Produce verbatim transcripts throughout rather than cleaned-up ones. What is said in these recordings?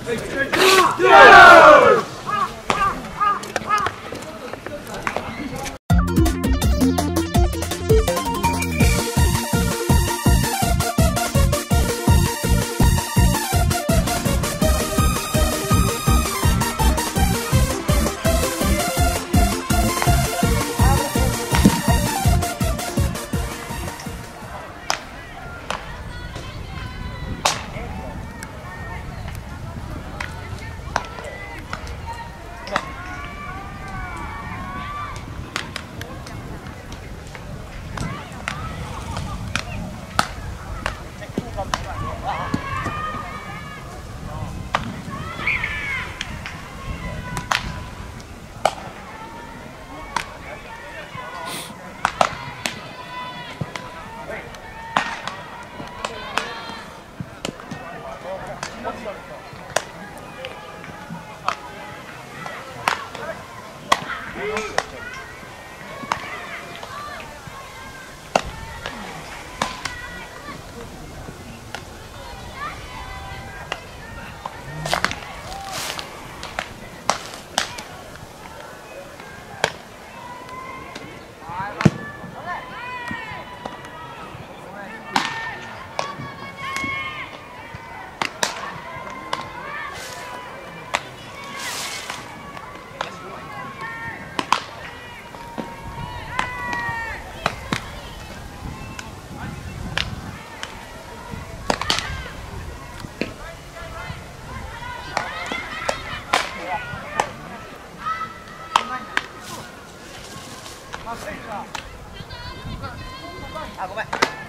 あ、ごめん。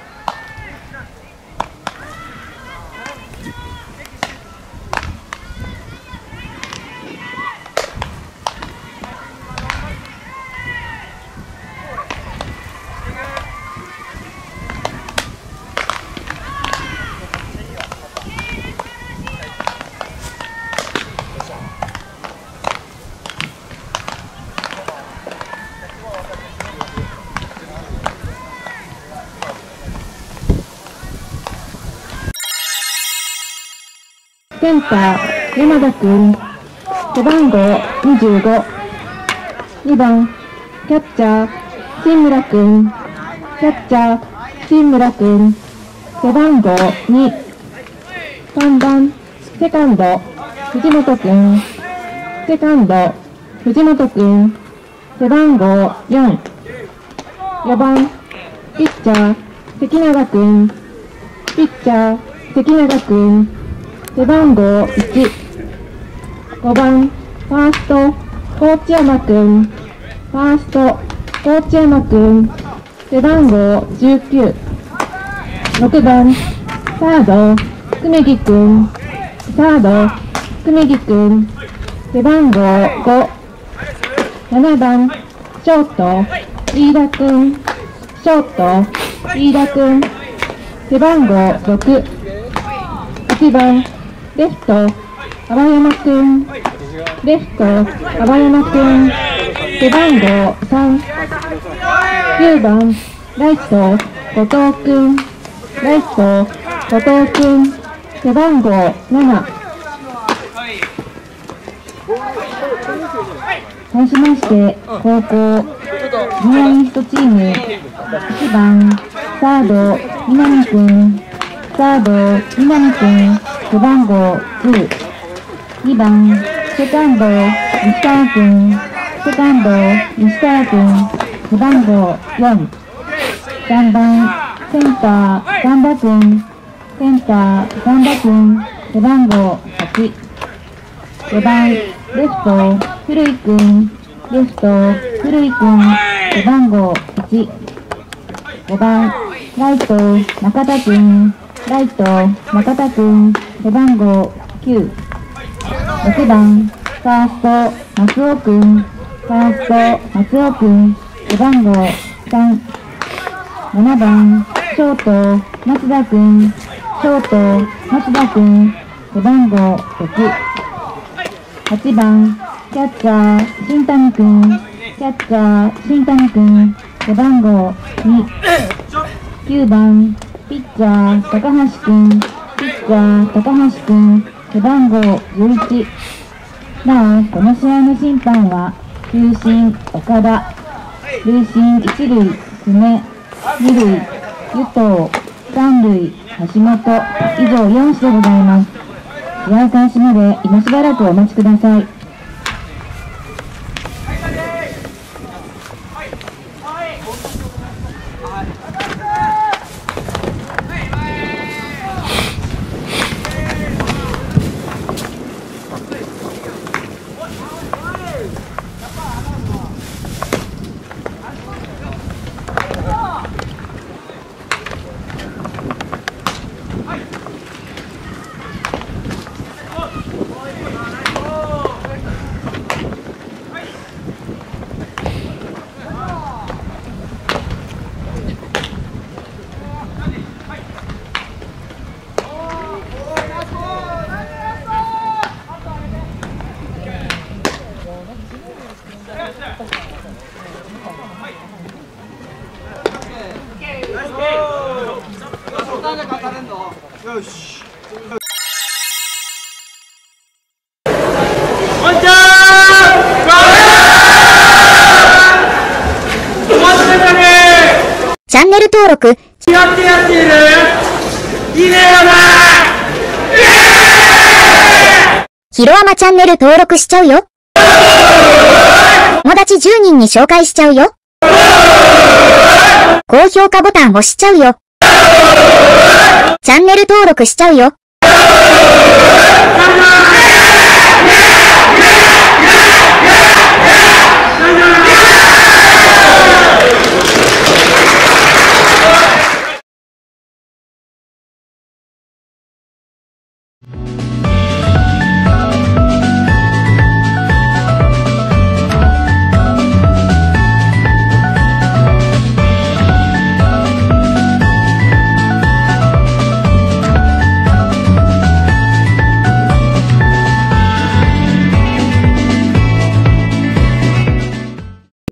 センター山田君、背番号にじゅうご。にばんキャッチャー新村君、キャッチャー新村君、背番号に。さんばんセカンド藤本君、セカンド藤本君、背番号よん。よばんピッチャー関永君、ピッチャー関永君、背番号いち。ごばんファースト高知山君、ファースト高知山君、背番号じゅうきゅう。ろくばんサード久米木君、サード久米木君、背番号ご。ななばんショート飯田君、ショート飯田君、背番号ろく。はちばんレフト青山君、レフト青山君、背番号さん。きゅうばんライト後藤君、ライト後藤君、背番号なな。対しまして後攻南一チーム、いちばんサード南君、サード南君、背番号じゅう。にばんセカンド西川君、セカンド西川君、背番号よん。さんばんセンター神田君、センター神田君、背番号はち。よばんレフト古井君、レフト古井君、背番号いち。ごばんライト中田君、ライト中田君、背番号きゅう。ろくばんファースト松尾君、ファースト松尾君、背番号さん。ななばんショート松田君、ショート松田君、背番号ろく。はちばんキャッチャー新谷君、キャッチャー新谷君、背番号に。きゅうばんピッチャー高橋君、ピッチャー高橋君、 背番号じゅういち。なお、この試合の審判は、球審岡田、塁審一塁久米、二塁湯藤、三塁橋本、以上よんしでございます。試合開始まで今しばらくお待ちください。 よし。 チャンネル登録。 やってやっている。いいねよな。 ヒロアマチャンネル登録しちゃうよ。友達じゅうにんに紹介しちゃうよ。高評価ボタン押しちゃうよ。チャンネル登録しちゃうよ。